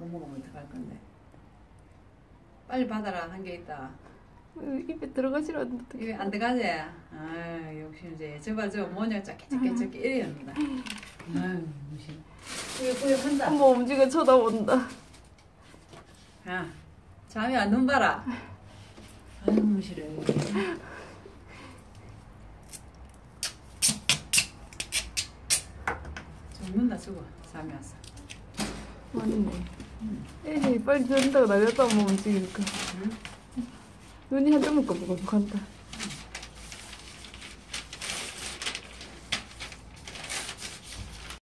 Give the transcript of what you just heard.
거 먹으면 어떡할 건데. 빨리 받아라. 한 개 있다. 입에 들어가지를 않는다. 입에 안 들어가지? 아 역시 이제 저봐 저 모녀 짝끼짝끼짝끼 이래옵니다. 아유 무시. 꾸역꾸역 한다. 엄마 엄지가 쳐다본다. 야 잠이 안 눈 봐라. 아유 무시래. 죽는다 죽어. 잠이 왔어. 맞네. 에이 빨리 된다고 날렸다 엄마 움직이니까. 응? 눈이 한 점만 깜빡깜빡한다.